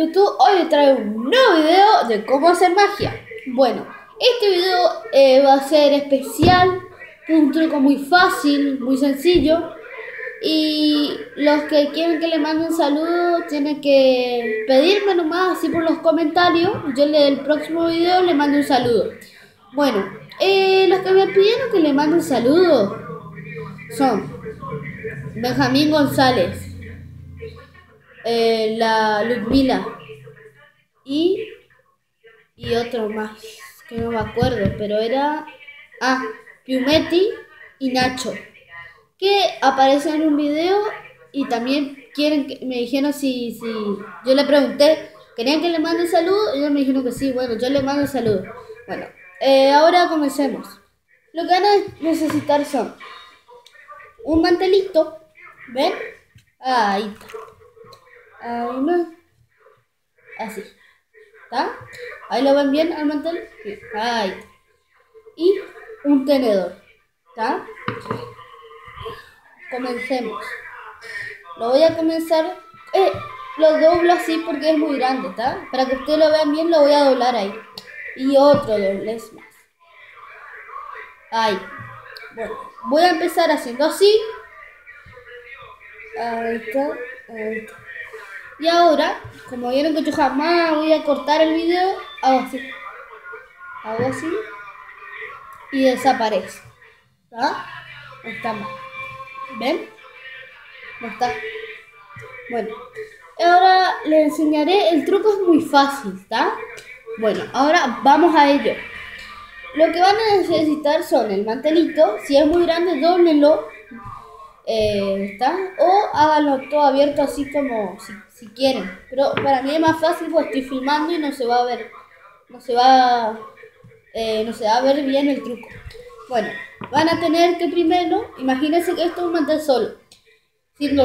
YouTube, hoy les traigo un nuevo video de cómo hacer magia. Bueno, este video va a ser especial, un truco muy fácil, muy sencillo. Y los que quieren que le mande un saludo tienen que pedirme nomás así por los comentarios. Yo en el próximo video le mando un saludo. Bueno, los que me pidieron que le mande un saludo son Benjamín González, la Ludmila y otro más que no me acuerdo, pero era Piumetti y Nacho, que aparecen en un video. Y también quieren que me dijeron si yo le pregunté, ¿querían que le mande un saludo? Y ellos me dijeron que sí. Bueno, yo le mando un saludo. Bueno, ahora comencemos. Lo que van a necesitar son un mantelito, ¿ven? Ahí está. Ahí no. Así. ¿Está? Ahí lo ven bien al mantel. Sí. Ahí está. Y un tenedor. ¿Está? Comencemos. Lo voy a comenzar. Lo doblo así porque es muy grande, ¿está? Para que ustedes lo vean bien, lo voy a doblar ahí. Y otro doblez más. Ahí. Bueno, voy a empezar haciendo así. Ahí está. Ahí está. Y ahora, como vieron que yo jamás voy a cortar el video, hago así. Hago así. Y desaparece. ¿Está? No está más. ¿Ven? No está. Bueno, ahora les enseñaré. El truco es muy fácil, ¿está? Bueno, ahora vamos a ello. Lo que van a necesitar son el mantelito. Si es muy grande, dóblenlo. ¿Está? O háganlo todo abierto así como si quieren. Pero para mí es más fácil porque estoy filmando y no se va a ver. No se va a ver bien el truco. Bueno, van a tener que primero, imagínense que esto es un mantel solo. Si lo